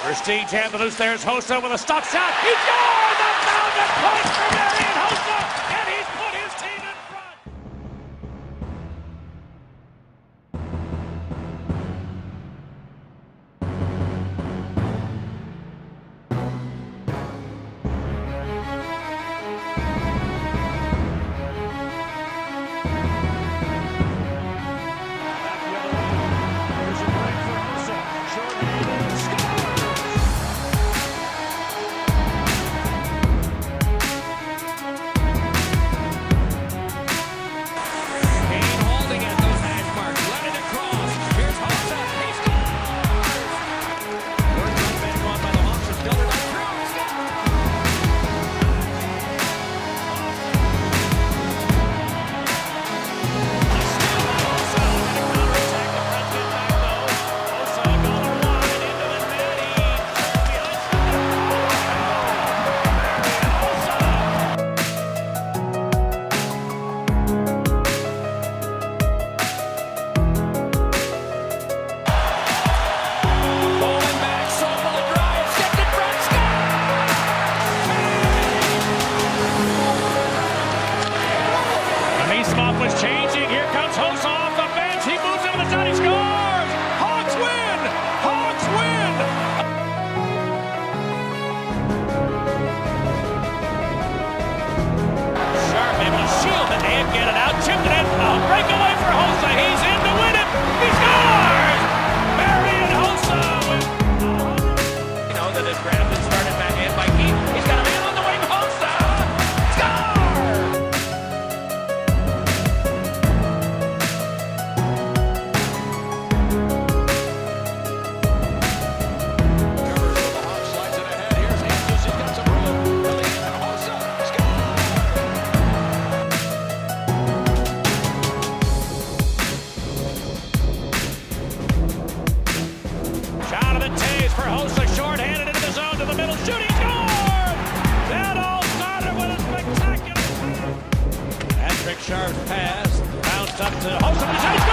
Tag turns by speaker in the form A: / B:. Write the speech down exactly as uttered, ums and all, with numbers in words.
A: Prestige hand the loose. There's Hossa with a stock shot. He scored! The fountain point for Marian Hossa, and he's put his team in front. Here's a break for Hossa. Short-handed, scores! Was changing. Here comes Hossa off the bench. He moves into the zone. He scores. Hawks win. Hawks win. Sharp able to shield it and get it out. Chipped it in. A breakaway for Hossa. He's in to win it. He scores. Marian Hossa. You know that his Brandon started back in by Keith. He's got a man on the wing. Hossa. For Hossa, short-handed into the zone to the middle, shooting, score! That all started with a spectacular pass. Patrick Sharp's pass, bounced up to Hossa.